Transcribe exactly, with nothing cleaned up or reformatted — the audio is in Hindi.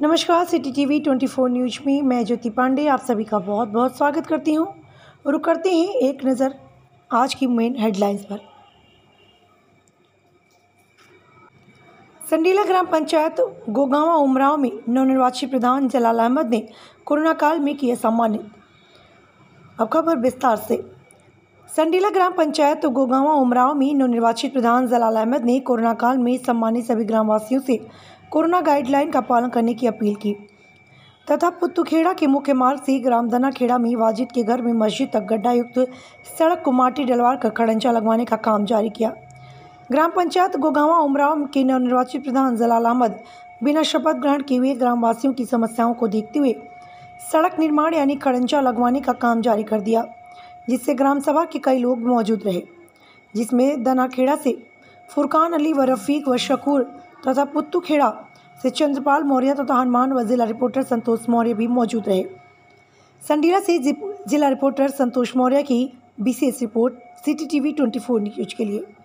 नमस्कार, city TV twenty four news में मैं ज्योति पांडे आप सभी का बहुत बहुत स्वागत करती हूं और करते हैं एक नज़र आज की मेन हेडलाइंस पर। संडीला ग्राम पंचायत गोगावा उमराव में नवनिर्वाचित प्रधान जलाल अहमद ने कोरोना काल में किया सम्मानित। अब खबर विस्तार से। संडीला ग्राम पंचायत गोगावा उमराव में नवनिर्वाचित प्रधान जलाल अहमद ने कोरोना काल में सम्मानित सभी ग्रामवासियों से कोरोना गाइडलाइन का पालन करने की अपील की तथा पुत्तुखेड़ा के मुख्य मार्ग से ग्राम दनाखेड़ा में वाजिद के घर में मस्जिद तक गड्ढा युक्त सड़क को माटी डलवा कर खड़ंजा लगवाने का काम जारी किया। ग्राम पंचायत गोगावा उमराव के नवनिर्वाचित प्रधान जलाल अहमद बिना शपथ ग्रहण किए हुए ग्रामवासियों की समस्याओं को देखते हुए सड़क निर्माण यानी खड़ंजा लगवाने का काम जारी कर दिया, जिससे ग्राम सभा के कई लोग मौजूद रहे, जिसमें दनाखेड़ा से फुरकान अली व रफ़ीक व शकूर तथा पुत्तुखेड़ा से चंद्रपाल मौर्य तथा हनुमान व जिला रिपोर्टर संतोष मौर्य भी मौजूद रहे। संडीला से जिला रिपोर्टर संतोष मौर्य की विशेष report city TV twenty four news के लिए।